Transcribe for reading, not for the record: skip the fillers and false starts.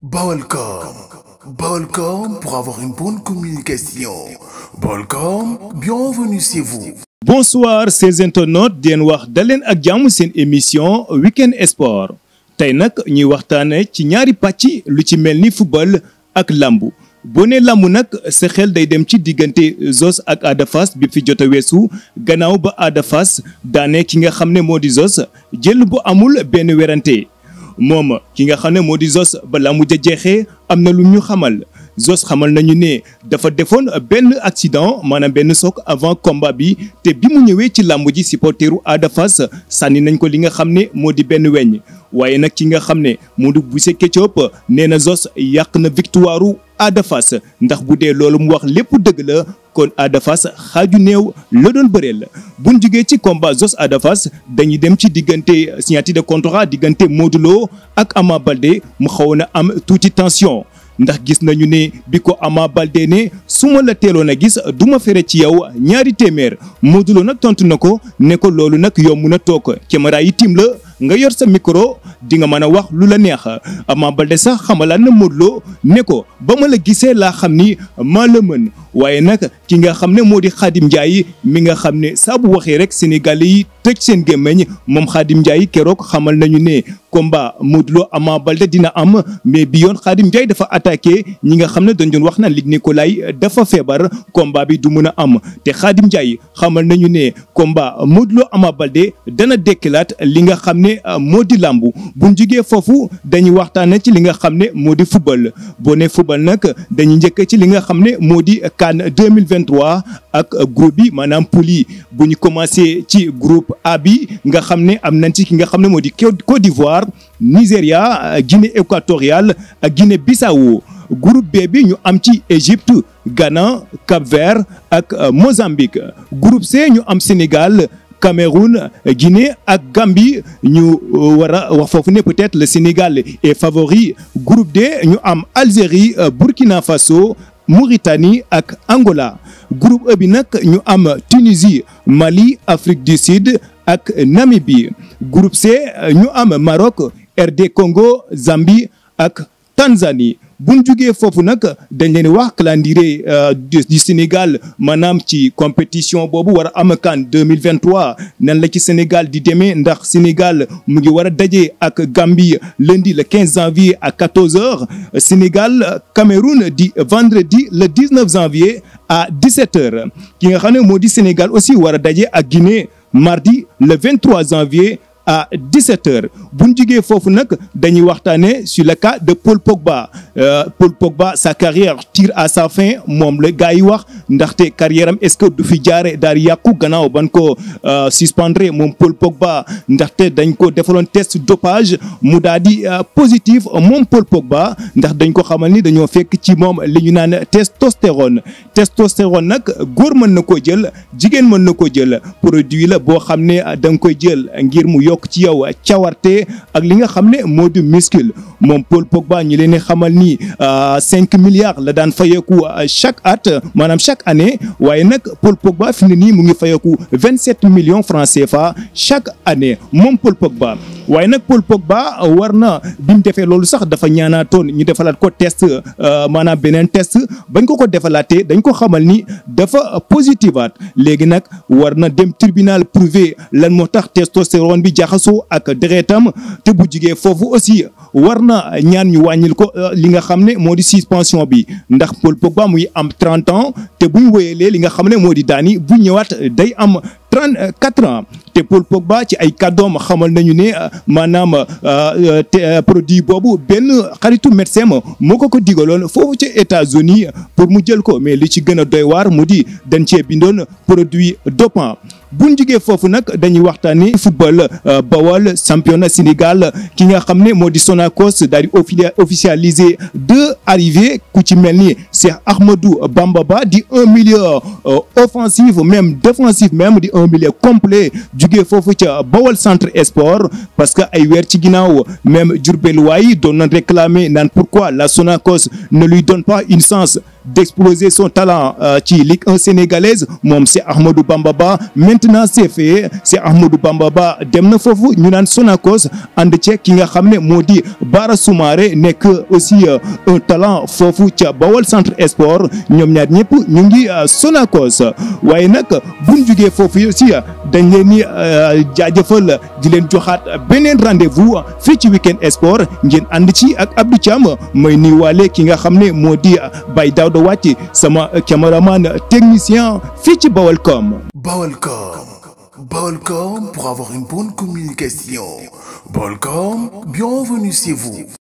Balcom. Balcom pour avoir une bonne communication. Balcom, bienvenue chez vous. Bonsoir ces internautes di leen wax daleen ak jàmm seen émission Week-end Sport tey nag ñuy waxtaane ci ñaari pàcc lu ci mel ni football ak lambu boo nee lambu nag sa xel day dem ci diggante Zoss ak Ada Fass bi fi jot a weesu gannaaw ba Ada Fass daane ki nga xam ne moo di Zoss jël bu amul benn werante moom ki nga xam ne moo di Zoss ba lambu ja jeexee am na lu ñu xamal Zoss xamal nañu ne dafa defoon benn accident maanaam benn choc avant combat bi te bi mu ñëwee ci làmb ji supporteru Ada Fass sànni nañ ko li nga xam ne moo di benn weñ waaye nag ki nga xam ne moo di Boucher Ketchup nee na Zoss yàq na victoire Ada Fass ndax bu dee loolu mu wax lépp dëgg la kon Ada Fass xaaju néew la doon bëreel buñ jugee ci combat Zoss Ada Fass dañuy dem ci diggante signature de contrat diggante Modou Lo ak Ama Baldé mu xawoon a am tuuti tension. ndax gis nañu ne bi ko Ama Baldé ne su ma la teeloon a gis du ma fere ci yow ñaari téeméer Modou Lo nag tontu na ko ne ko loolu nag yomb na toog caméra yi tiim la nga yor sa micro di nga mën a wax lu la neex Ama Baldé sax xamalaan na Modou Lo ne ko ba ma la gisee laa xam ni maa la mën waaye nag ki nga xam ne moo di Khadim Ndiaye mi nga xam ne saa bu waxee rek Sénégalais yi tëj seen gémmeñ moom Khadim Ndiaye keroog xamal nañu ne combat Modou Lo Ama Baldé dina am mais bi yoon Khadim Ndiaye dafa attaqué ñi nga xam ne dañ doon wax naan Luc Nicolaï dafa feebar combat bi du mën a am te Khadim Ndiaye xamal nañu ne combat Modou Lo Ama Baldé dana dekkilaat li nga xam ne moo di làmbu buñ jugee foofu dañuy waxtaane ci li nga xam ne moo di football boo ne football nag dañuy njëkk ci li nga xam ne moo di CAN 2023 ak groupe bi maanaam poule yi bu ñu commencé ci groupe A bi nga xam ne am nañ ci ki nga xam ne moo di Côte d'Ivoire Nigéria Guinée équatoriale ak Guinée Bissau groupe B bi ñu am ci Égypte Ghana Cap-Vert ak Mozambique groupe C ñu am Sénégal Cameroun Guinée ak Gambie ñu war a wax foofu ne peut-être le Sénégal est favori groupe D ñu am Algérie Burkina Faso Mauritanie ak Angola groupe E bi nag ñu am Tunisie Mali Afrique du Sud ak Namibie groupe C ñu am Maroc RD Congo Zambie ak Tanzanie buñ jugee foofu nag dañ leen wax calendrier du Sénégal maanaam ci compétition boobu war a am CAN 2023 nan la ci Sénégal di demee ndax Sénégal mu ngi war a daje ak Gambie lundi le 15 janvier à 14h Sénégal Cameroun di vendredi le 19 janvier à 17h ki nga xam ne moo di Sénégal aussi war a daje ak Guinée mardi le 23 janvier à 17h buñ jugee foofu nag dañuy waxtaane sur le cas de Paul Pogba Paul Pogba sa carrière tire à sa fin moom la gars yi wax ndaxte carrière am est-ce que du fi jaare daal yàqu gannaaw ban ko suspendre moom Paul Pogba ndaxte dañ ko defaloon test dopage mu daal di positif moom Paul Pogba ndax dañ ko xamal ni dañoo fekk ci moom li ñu naan testostérone nag góor mën na koo jël jigéen mën na koo jël produit la boo xam ne da nga koy jël ngir mu yokk ci yow cawarte ak li nga xam ne moo di muscle moom Paul Pogba ñu leen xamal ni 5 milliards la daan fayeeku chaque at maanaam chaque année waaye nag Paul Pogba fi mu ne nii mu ngi fayeeku 27 millions francs CFA chaque année moom Paul Pogba waaye nag Paul Pogba war na bi mu defee loolu sax dafa ñaanaatoon ñu defalaat ko test maanaam beneen test bañ ko defalaatee dañ ko xamal ni dafa positivaat léegi nag war na dem tribunal prouver lan moo tax testostérone bi jaxasoo ak deretam te bu jigee foofu aussi war na ñaan ñu wàññil ko li nga xam ne moo di suspension bi ndax Paul Pogba muy am 30 ans te bu ñu wéyalee li nga xam ne moo di daani bu ñëwaat day am 34 ans te Paul Pogba ci ay kàddoom xamal nañu ne maanaam produit boobu benn xaritu médecin moo ko digaloon foofu ci États-Unis pour mu jël ko mais li ci gën a doy waar mu di dañ cee bindoon produit dopant buñ jugee foofu nag dañuy waxtaanee football Bawol championnat Sénégal ki nga xam ne moo di Sonacos daal di officialiser 2 arrivées ku ci mel ni Cheikh Ahmadou Bamba Ba di 1 milieu offensif même défensif même di 1 milieu complet jugee foofu ca Bawol centre sport parce que ay weer ci ginnaaw même Diourbel waay doon nañ réclamer naan pourquoi la Sonacos ne lui donne pas une chance d'exploser son talent ci Ligue 1 sénégalaise moom c'est Ahmadou Bamba Ba maintenant c'est fait c'est Ahmadou Bamba Ba dem na foofu ñu naan Sonacos ànd ceeg ki nga xam ne moo di Bara Soumaré nekk aussi un talent foofu ca Bawol Centre Sport ñoom ñaar ñëpp ñu ngi Sonacos waaye nag buñ jugee foofu aussi dañ leen ni jaajëfal di leen joxaat beneen rendez-vous fii ci Week-end Sport ngeen ànd ci ak Abdou Thiam may nuyuwaale ki nga xam ne moo di Baye Daouda Wàcc sama caméraman technicien fii ci Baolcom. Baolcom pour avoir une bonne communication. Baolcom, bienvenue chez vous.